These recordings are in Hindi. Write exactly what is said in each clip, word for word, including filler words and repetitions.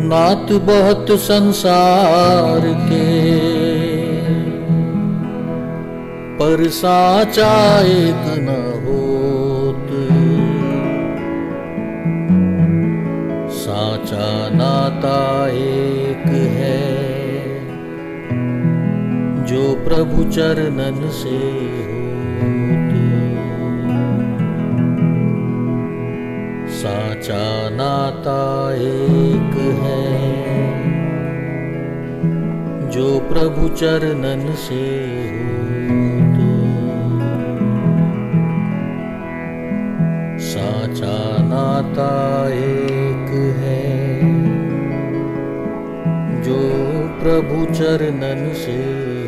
नात बहुत संसार के, पर साचा एक न होत। साचा नाता एक है, जो प्रभु चरणन से होत। साचा नाता एक है, जो प्रभु चरणन से होत। साचा नाता एक है, जो प्रभु चरणन से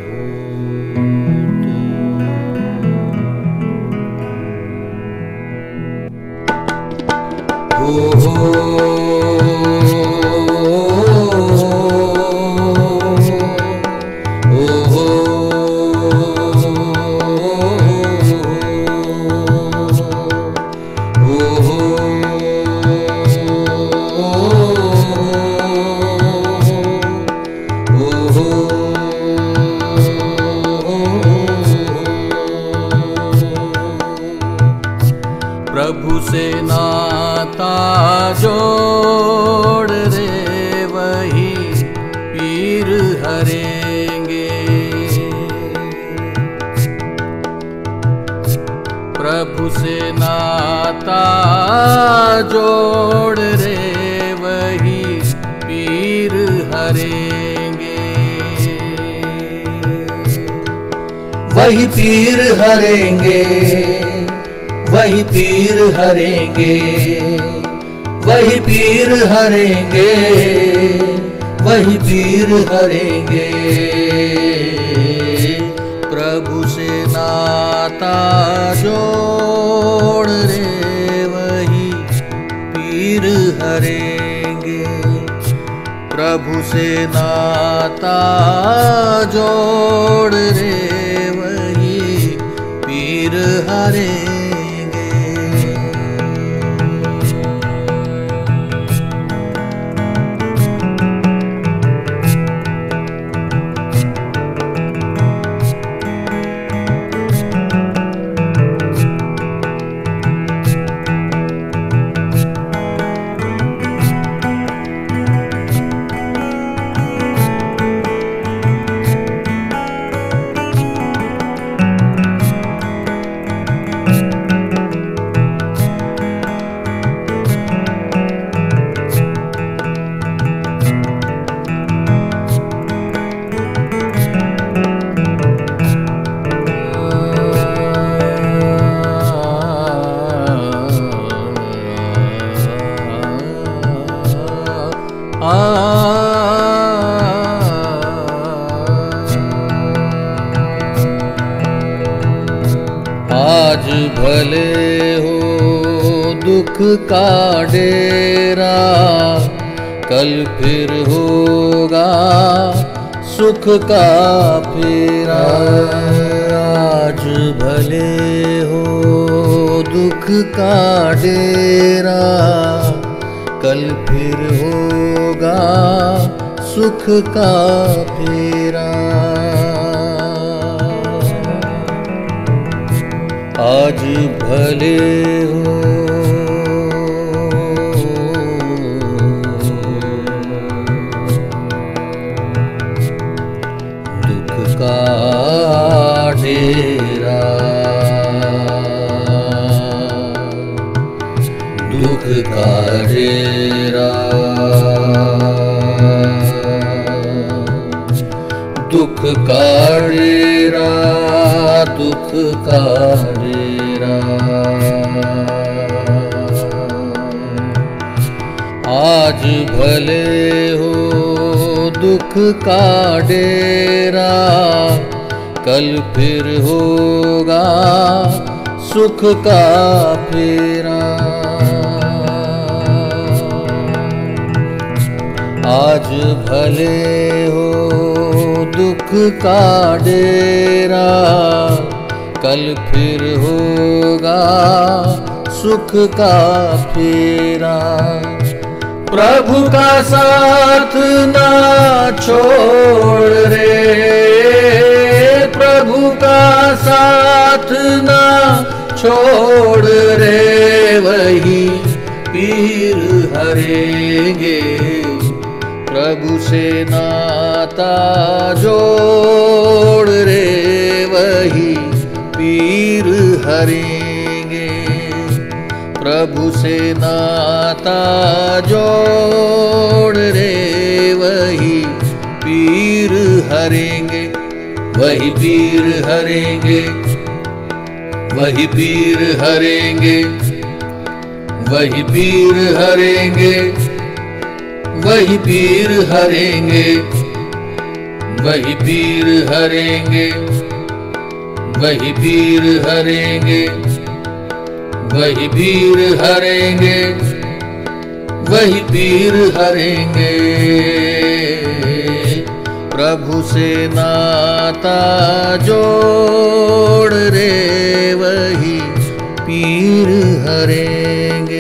होत। प्रभु से नाता जोड़ रे, वही पीर हरेंगे। प्रभु से नाता जोड़ रे, वही पीर हरेंगे। वही पीर हरेंगे, वही पीर हरेंगे, वही पीर हरेंगे, वही पीर हरेंगे। प्रभु से नाता जोड़ रे, वही पीर हरेंगे। प्रभु से नाता जोड़ रे, वही पीर हरेंगे। आज भले हो दुख का डेरा, कल फिर होगा सुख का फेरा। आज भले हो दुख का डेरा, कल फिर होगा सुख का फेरा। आज भले हो दुख का डेरा, दुख का डेरा, दुख का डेरा, दुख का डेरा। आज भले हो दुख का डेरा, कल फिर होगा सुख का फेरा। आज भले हो दुख का डेरा, कल फिर होगा सुख का फेरा। प्रभु का साथ ना छोड़ रे, प्रभु का साथ ना छोड़ रे, वही पीर हरेंगे। प्रभु से नाता जोड़ रे, वही पीर हरेंगे। प्रभु से नाता जोड़ रे, वही पीर हरेंगे, वही पीर हरेंगे, वही पीर हरेंगे, वही पीर हरेंगे, वही पीर हरेंगे, वही पीर हरेंगे, वही पीर हरेंगे, वही पीर हरेंगे, वही पीर हरेंगे। प्रभु से नाता जोड़ रे, वही पीर हरेंगे।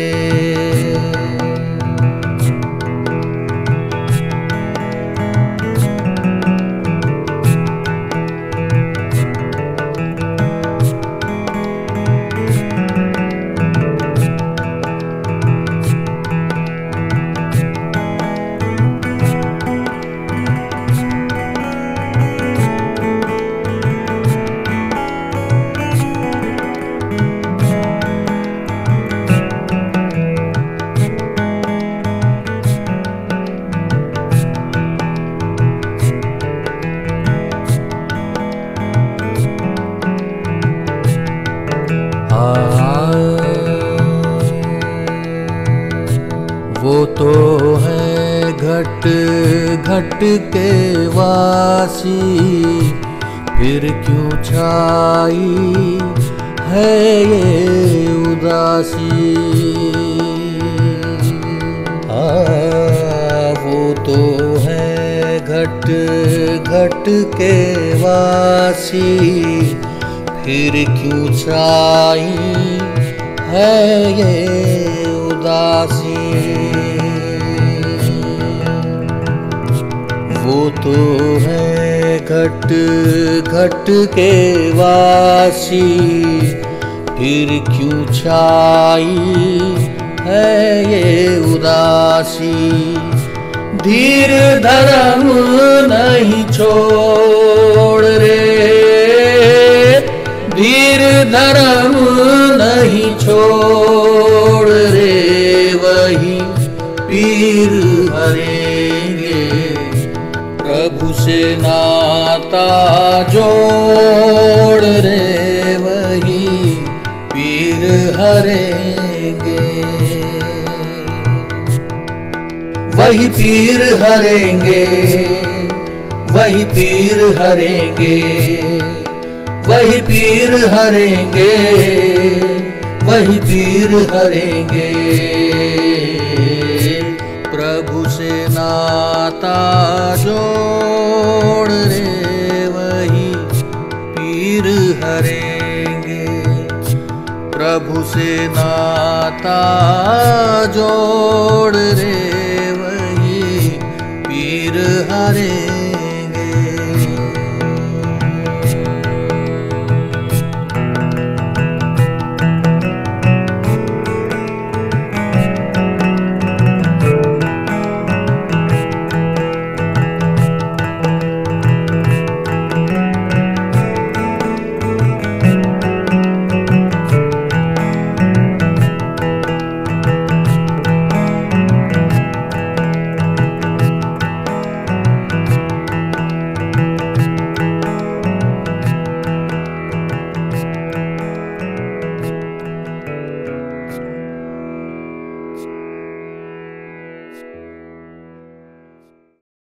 वो तो है घट घट के वासी, फिर क्यों छाई है ये उदासी। आ, वो तो है घट घट के वासी, फिर क्यों छाई है ये उदासी। वो तो है घट घट के वासी, फिर क्यों छाई है ये उदासी। धीर धर्म नहीं छोड़ रे, धीर धर्म नहीं छोड़ रे, वही पीर हरेंगे। प्रभु से नाता जोड़ रे, वही पीर हरेंगे, वही पीर हरेंगे, वही पीर हरेंगे, वही पीर हरेंगे, वही पीर हरेंगे। प्रभु से नाता जोड़ रे, वही पीर हरेंगे। प्रभु से नाता जोड़